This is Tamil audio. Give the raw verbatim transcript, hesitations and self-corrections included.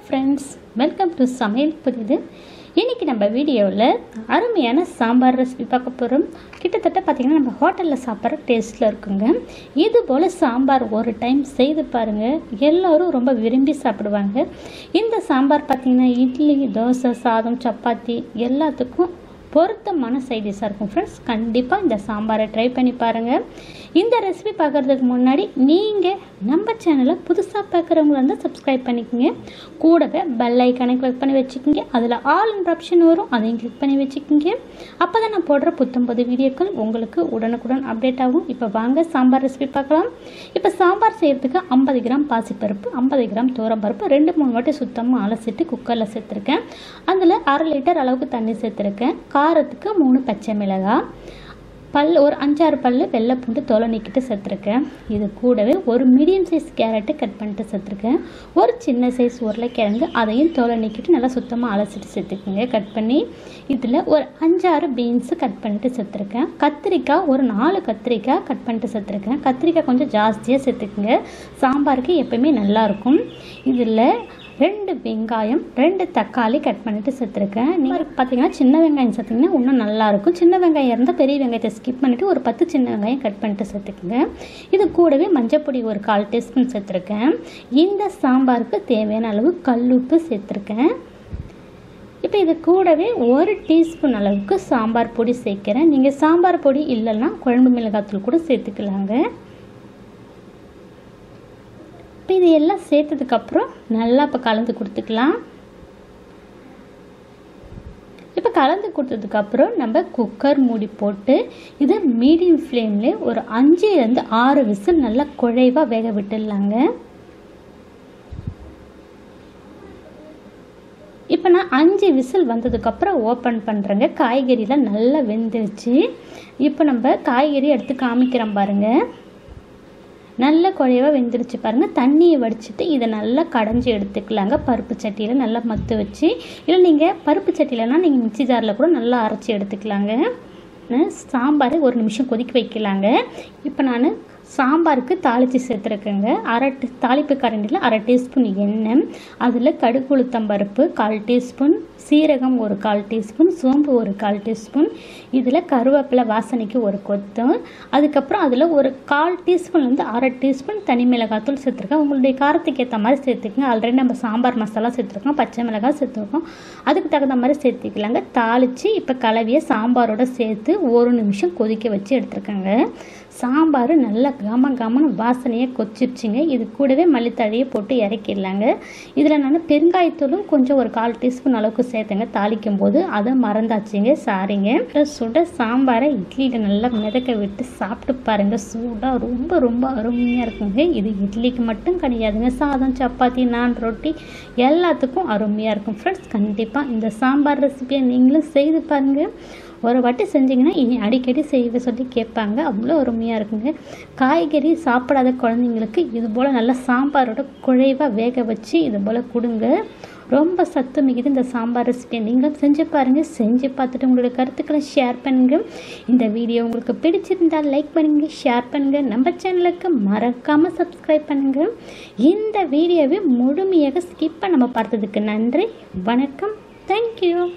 ஃப்ரெண்ட்ஸ், வெல்கம் டு சமையல் புதிது. இன்றைக்கி நம்ம வீடியோவில் அருமையான சாம்பார் ரெசிபி பார்க்க போகிறோம். கிட்டத்தட்ட பார்த்திங்கன்னா நம்ம ஹோட்டலில் சாப்பிட்ற டேஸ்ட்டில் இருக்குங்க. இது போல் சாம்பார் ஒரு டைம் செய்து பாருங்கள், எல்லோரும் ரொம்ப விரும்பி சாப்பிடுவாங்க. இந்த சாம்பார் பார்த்திங்கன்னா இட்லி, தோசை, சாதம், சப்பாத்தி எல்லாத்துக்கும் பொருத்தமான சைடிஷாக இருக்கும். ஃப்ரெண்ட்ஸ், கண்டிப்பாக இந்த சாம்பாரை ட்ரை பண்ணி பாருங்கள். இந்த ரெசிபி பார்க்குறதுக்கு முன்னாடி நீங்கள் நம்ம சேனலை புதுசாக பார்க்குறவங்கள இருந்தால் சப்ஸ்கிரைப் பண்ணிக்கோங்க. கூடவே பெல் ஐக்கானை கிளிக் பண்ணி வச்சுக்கோங்க. அதில் ஆல் என்ற ஆப்ஷன் வரும், அதையும் கிளிக் பண்ணி வச்சுக்கோங்க. அப்போ தான் நான் போடுற புத்தம் புது வீடியோக்கள் உங்களுக்கு உடனுக்குடன் அப்டேட் ஆகும். இப்போ வாங்க சாம்பார் ரெசிபி பார்க்கலாம். இப்போ சாம்பார் செய்கிறதுக்கு ஐம்பது கிராம் பாசிப்பருப்பு, ஐம்பது கிராம் தோரம்பருப்பு ரெண்டு மூணு வாட்டி சுத்தமாக அலசிட்டு குக்கரில் சேர்த்துருக்கேன். அதில் அரை லிட்டர் அளவுக்கு தண்ணி சேர்த்துருக்கேன். காரத்துக்கு மூணு பச்சை மிளகாய், பல் ஒரு அஞ்சாறு பல் வெள்ளை பூண்டு தோலை நீக்கிட்டு சேர்த்துருக்கேன். இது கூடவே ஒரு மீடியம் சைஸ் கேரட்டு கட் பண்ணிட்டு சேர்த்துருக்கேன். ஒரு சின்ன சைஸ் உருளைக்கிழங்கு, அதையும் தோலை நீக்கிட்டு நல்லா சுத்தமாக அலசிட்டு சேர்த்துக்குங்க கட் பண்ணி. இதில் ஒரு அஞ்சாறு பீன்ஸு கட் பண்ணிட்டு சேர்த்துருக்கேன். கத்திரிக்காய் ஒரு நாலு கத்திரிக்காய் கட் பண்ணிட்டு சேர்த்துருக்கேன். கத்திரிக்காய் கொஞ்சம் ஜாஸ்தியாக சேர்த்துக்குங்க, சாம்பாருக்கு எப்பயுமே நல்லாயிருக்கும். இதில் ரெண்டு வெங்காயம், ரெண்டு தக்காளி கட் பண்ணிட்டு சேர்த்துருக்கேன். நீங்கள் பார்த்தீங்கன்னா சின்ன வெங்காயம் சேர்த்திங்கன்னா இன்னும் நல்லாயிருக்கும். சின்ன வெங்காயம் இருந்தால் பெரிய வெங்காயத்தை ஸ்கிப் பண்ணிவிட்டு ஒரு பத்து சின்ன வெங்காயம் கட் பண்ணிட்டு சேர்த்துக்குங்க. இது கூடவே மஞ்சப்பொடி ஒரு கால் டீஸ்பூன் சேர்த்துருக்கேன். இந்த சாம்பாருக்கு தேவையான அளவு கல்லுப்பு சேர்த்துருக்கேன். இப்போ இது கூடவே ஒரு டீஸ்பூன் அளவுக்கு சாம்பார் பொடி சேர்க்குறேன். நீங்கள் சாம்பார் பொடி இல்லைன்னா குழம்பு மிளகாத்தூள் கூட சேர்த்துக்கலாங்க. இப்போ இது எல்லாம் சேர்த்ததுக்கப்புறம் நல்லா இப்போ கலந்து கொடுத்துக்கலாம். இப்போ கலந்து கொடுத்ததுக்கப்புறம் நம்ம குக்கர் மூடி போட்டு இதை மீடியம் ஃப்ளேம்லேயே ஒரு அஞ்சுலேருந்து ஆறு விசில் நல்லா குழைவாக வேக விட்டுடலாங்க. இப்போ நான் அஞ்சு விசில் வந்ததுக்கப்புறம் ஓப்பன் பண்ணுறேங்க. காய்கறிலாம் நல்லா வெந்துருச்சு. இப்போ நம்ம காய்கறி எடுத்து காமிக்கிறோம் பாருங்கள். நல்ல குழைவாக வெந்துருச்சு பாருங்கள். தண்ணியை வடிச்சிட்டு இதை நல்லா கடைஞ்சி எடுத்துக்கலாங்க. பருப்பு சட்டியில் நல்லா மத்து வச்சு, இல்லை நீங்கள் பருப்பு சட்டியிலனா நீங்கள் மிக்ஸி ஜாரில் கூட நல்லா அரைச்சி எடுத்துக்கலாங்க. சாம்பார் ஒரு நிமிஷம் கொதிக்க வைக்கலாங்க. இப்போ நான் சாம்பாருக்கு தாளித்து சேர்த்துருக்கேங்க. அரை டீ தாளிப்பு கரண்டியில் அரை டீஸ்பூன் எண்ணெய், அதில் கடுகு உளுத்தம்பருப்பு கால் டீஸ்பூன், சீரகம் ஒரு கால் டீஸ்பூன், சோம்பு ஒரு கால் டீஸ்பூன், இதில் கருவேப்பிலை வாசனைக்கு ஒரு கொத்தம், அதுக்கப்புறம் அதில் ஒரு கால் டீஸ்பூன்லேருந்து அரை டீஸ்பூன் தனி மிளகாத்தூள் சேர்த்துருக்கேன். உங்களுடைய காரத்துக்கு ஏற்ற மாதிரி சேர்த்துக்கங்க. ஆல்ரெடி நம்ம சாம்பார் மசாலா சேர்த்துருக்கோம், பச்சை மிளகாய் சேர்த்துருக்கோம், அதுக்கு தகுந்த மாதிரி சேர்த்துக்கலாங்க. தாளித்து இப்போ கலவையை சாம்பாரோட சேர்த்து ஒரு நிமிஷம் கொதிக்க வச்சு எடுத்துருக்கேங்க. சாம்பார் நல்லா கம கமன்னு வாசனையாக கொச்சிருச்சுங்க. இது கூடவே மல்லித்தழையை போட்டு இறக்கிடலாங்க. இதில் நான் பெருங்காயத்தூளும் கொஞ்சம் ஒரு கால் டீஸ்பூன் அளவுக்கு சேர்த்துங்க தாளிக்கும் போது, அதை மறந்தாச்சுங்க, சாரிங்க. சுட சாம்பாரை இட்லியில் நல்லா மிதக்க விட்டு சாப்பிட்டு பாருங்கள். சூடாக ரொம்ப ரொம்ப அருமையாக இருக்குங்க. இது இட்லிக்கு மட்டும் கிடையாதுங்க, சாதம், சப்பாத்தி, நான், ரொட்டி எல்லாத்துக்கும் அருமையாக இருக்கும். ஃப்ரெண்ட்ஸ், கண்டிப்பாக இந்த சாம்பார் ரெசிபியை நீங்களும் செய்து பாருங்கள். ஒரு வாட்டி செஞ்சிங்கன்னா இனி அடிக்கடி செய்ய சொல்லி கேட்பாங்க, அவ்வளோ அருமையாக இருக்குங்க. காய்கறி சாப்பிடாத குழந்தைங்களுக்கு இது போல் நல்லா சாம்பாரோட குழைவாக வேக வச்சு இது போல் கொடுங்க. ரொம்ப சத்து மிகுது இந்த சாம்பார் ரெசிபியை நீங்களும் செஞ்சு பாருங்கள். செஞ்சு பார்த்துட்டு உங்களோட கருத்துக்களை ஷேர் பண்ணுங்கள். இந்த வீடியோ உங்களுக்கு பிடிச்சிருந்தால் லைக் பண்ணுங்கள், ஷேர் பண்ணுங்கள். நம்ம சேனலுக்கு மறக்காமல் சப்ஸ்கிரைப் பண்ணுங்கள். இந்த வீடியோவை முழுமையாக ஸ்கிப் பண்ணாமல் பார்த்ததுக்கு நன்றி. வணக்கம். தேங்க்யூ.